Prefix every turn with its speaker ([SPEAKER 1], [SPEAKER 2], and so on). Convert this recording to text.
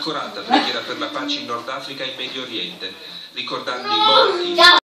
[SPEAKER 1] un'accorata preghiera per la pace in Nord Africa e in Medio Oriente, ricordando i morti